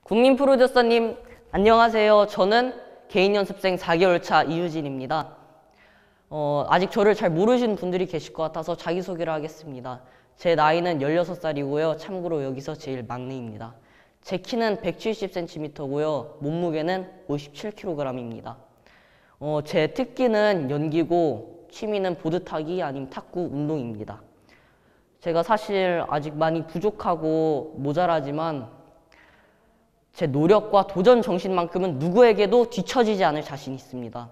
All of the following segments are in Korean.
국민 프로듀서님 안녕하세요. 저는 개인 연습생 4개월 차 이유진입니다. 아직 저를 잘 모르시는 분들이 계실 것 같아서 자기소개를 하겠습니다. 제 나이는 16살이고요. 참고로 여기서 제일 막내입니다. 제 키는 170cm고요. 몸무게는 57kg입니다. 제 특기는 연기고 취미는 보드타기 아니면 탁구 운동입니다. 제가 사실 아직 많이 부족하고 모자라지만 제 노력과 도전 정신만큼은 누구에게도 뒤처지지 않을 자신이 있습니다.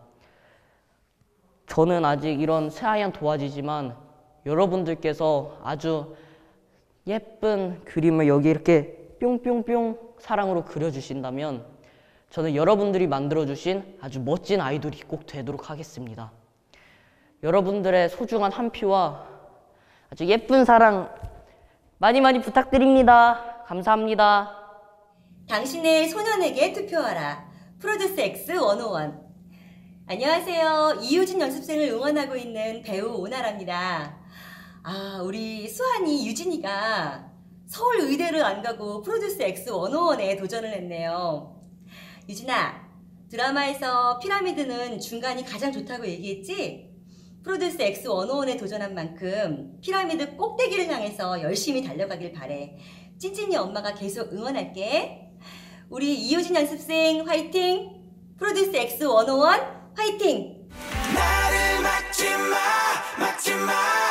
저는 아직 이런 새하얀 도화지지만 여러분들께서 아주 예쁜 그림을 여기 이렇게 뿅뿅뿅 사랑으로 그려주신다면 저는 여러분들이 만들어주신 아주 멋진 아이돌이 꼭 되도록 하겠습니다. 여러분들의 소중한 한 표와 아주 예쁜 사랑 많이 많이 부탁드립니다. 감사합니다. 당신의 소년에게 투표하라. 프로듀스 X 101. 안녕하세요. 이유진 연습생을 응원하고 있는 배우 오나라입니다. 우리 수환이 유진이가 서울 의대를 안 가고 프로듀스 X 101에 도전을 했네요. 유진아, 드라마에서 피라미드는 중간이 가장 좋다고 얘기했지? 프로듀스 X 101에 도전한 만큼 피라미드 꼭대기를 향해서 열심히 달려가길 바래. 찐찐이 엄마가 계속 응원할게. 우리 이효진 연습생 화이팅! 프로듀스 X 101 화이팅! 나를 막지 마, 막지 마.